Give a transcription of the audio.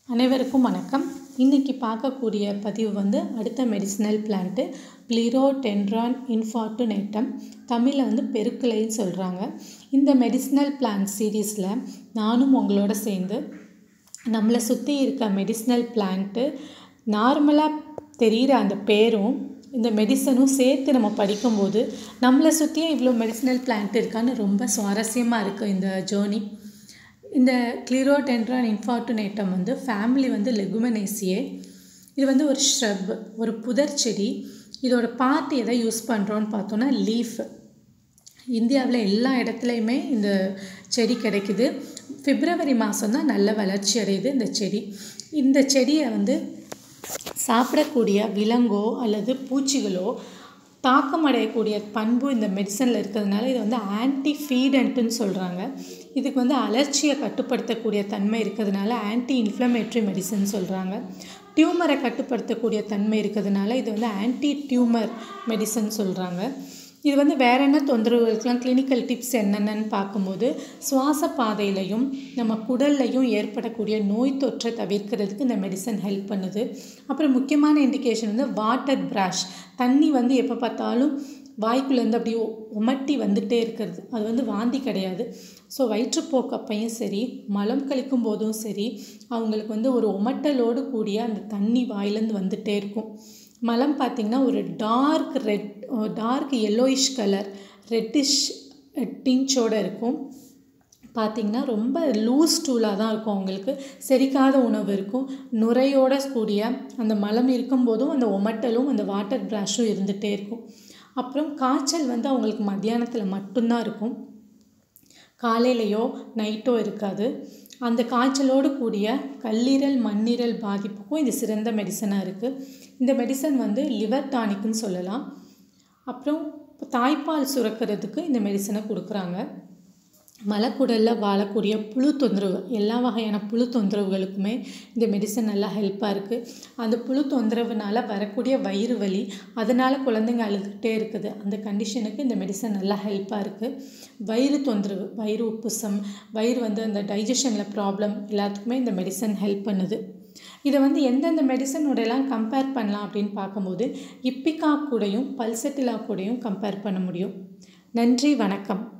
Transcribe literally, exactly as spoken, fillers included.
அனைவருக்கும் வணக்கம். இன்றைக்கி பார்க்கக்கூடிய பதிவு வந்து அடுத்த மெடிசினல் பிளான்ட்டு clerodendron infortunatum, தமிழில் வந்து பெருக்கிளைன்னு சொல்கிறாங்க. இந்த மெடிசினல் பிளான்ட் சீரீஸில் நானும் உங்களோட சேர்ந்து நம்மளை சுற்றி இருக்க மெடிசினல் பிளான்ட்டு நார்மலாக தெரிகிற அந்த பேரும் இந்த மெடிசனும் சேர்த்து நம்ம படிக்கும்போது நம்மளை சுற்றியே இவ்வளோ மெடிசினல் பிளான்ட் இருக்கான்னு ரொம்ப சுவாரஸ்யமாக இருக்குது இந்த ஜேர்னி. இந்த clerodendron infortunatum வந்து ஃபேமிலி வந்து லெகுமினேசியே. இது வந்து ஒரு ஷ்ரப், ஒரு புதர் செடி. இதோட பார்ட் எதை யூஸ் பண்ணுறோன்னு பார்த்தோன்னா லீஃப். இந்தியாவில் எல்லா இடத்துலையுமே இந்த செடி கிடைக்குது. பிப்ரவரி மாதம் தான் நல்ல வளர்ச்சி அடையுது இந்த செடி. இந்த செடியை வந்து சாப்பிடக்கூடிய விலங்கோ அல்லது பூச்சிகளோ தாக்கம் அடையக்கூடிய பண்பு இந்த மெடிசனில் இருக்கிறதுனால இது வந்து ஆன்டி ஃபீடன்ட்டுன்னு சொல்கிறாங்க. இதுக்கு வந்து அலர்ச்சியை கட்டுப்படுத்தக்கூடிய தன்மை இருக்கிறதுனால ஆன்டி இன்ஃப்ளமேட்ரி மெடிசன் சொல்கிறாங்க. டியூமரை கட்டுப்படுத்தக்கூடிய தன்மை இருக்கிறதுனால இது வந்து ஆன்டி டியூமர் மெடிசன் சொல்கிறாங்க. இது வந்து வேறு என்ன தொந்தரவுகளுக்கெலாம் கிளினிக்கல் டிப்ஸ் என்னென்னு பார்க்கும்போது சுவாச பாதையிலையும் நம்ம குடல்லையும் ஏற்படக்கூடிய நோய் தொற்றை தவிர்க்கிறதுக்கு இந்த மெடிசன் ஹெல்ப் பண்ணுது. அப்புறம் முக்கியமான இண்டிகேஷன் வந்து வாட்டர் ப்ராஷ், தண்ணி வந்து எப்போ பார்த்தாலும் வாய்க்குள்ளேருந்து அப்படியே உமட்டி வந்துகிட்டே இருக்கிறது. அது வந்து வாந்தி கிடையாது. ஸோ வயிற்றுப்போக்கப்பையும் சரி, மலம் கழிக்கும் போதும் சரி, அவங்களுக்கு வந்து ஒரு உமட்டலோடு கூடிய அந்த தண்ணி வாயிலேருந்து வந்துகிட்டே இருக்கும். மலம் பார்த்திங்கன்னா ஒரு dark red dark yellowish colour reddish டிஞ்சோடு இருக்கும். பார்த்திங்கன்னா ரொம்ப லூஸ் டூலாக தான் இருக்கும். அவங்களுக்கு செரிக்காத உணவு இருக்கும். நுரையோட கூடிய அந்த மலம் இருக்கும்போதும் அந்த உமட்டலும் அந்த வாட்டர் ப்ராஷும் இருந்துகிட்டே இருக்கும். அப்புறம் காய்ச்சல் வந்து அவங்களுக்கு மத்தியானத்தில் மட்டும்தான் இருக்கும், காலையிலையோ நைட்டோ இருக்காது. அந்த காய்ச்சலோடு கூடிய கல்லீரல் மண்ணீரல் பாதிப்புக்கும் இது சிறந்த மெடிசனாக இருக்குது. இந்த மெடிசன் வந்து லிவர் டானிக்னு சொல்லலாம். அப்புறம் தாய்ப்பால் சுரக்கிறதுக்கு இந்த மெடிசனை கொடுக்குறாங்க. மலக்குடலில் வாழக்கூடிய புழு தொந்தரவு, எல்லா வகையான புழு தொந்தரவுகளுக்குமே இந்த மெடிசன் நல்லா ஹெல்ப்பாக இருக்குது. அந்த புழு தொந்தரவுனால் வரக்கூடிய வயிறு வலி, அதனால் குழந்தைங்க அழுதுகிட்டே இருக்குது, அந்த கண்டிஷனுக்கு இந்த மெடிசன் நல்லா ஹெல்ப்பாக இருக்குது. வயிறு தொந்தரவு, வயிறு உப்புசம், வயிறு வந்து அந்த டைஜஷனில் ப்ராப்ளம் எல்லாத்துக்குமே இந்த மெடிசன் ஹெல்ப் பண்ணுது. இதை வந்து எந்தெந்த மெடிசனோடலாம் கம்பேர் பண்ணலாம் அப்படின்னு பார்க்கும்போது இப்பிகா கூடயும் பல்செட்டிலா கூடயும் கம்பேர் பண்ண முடியும். நன்றி, வணக்கம்.